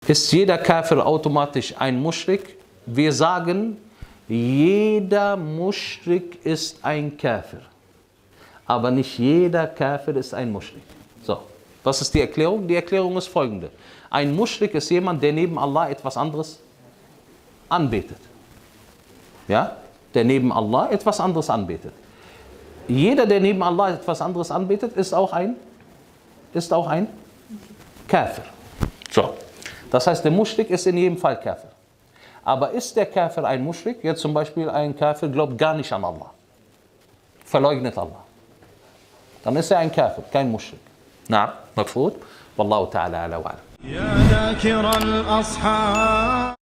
Ist jeder Kafir automatisch ein Muschrik? Wir sagen, jeder Muschrik ist ein Kafir. Aber nicht jeder Kafir ist ein Muschrik. So, was ist die Erklärung? Die Erklärung ist folgende. Ein Muschrik ist jemand, der neben Allah etwas anderes anbetet. Ja? Der neben Allah etwas anderes anbetet. Jeder, der neben Allah etwas anderes anbetet, ist auch ein Kafir. So. Das heißt, der Muschrik ist in jedem Fall Kafir. Aber ist der Kafir ein Muschrik? Jetzt zum Beispiel ein Kafir glaubt gar nicht an Allah. Verleugnet Allah. Dann ist er ein Kafir, kein Muschrik. Na, mafhum? Wallahu ta'ala ala wa'ala.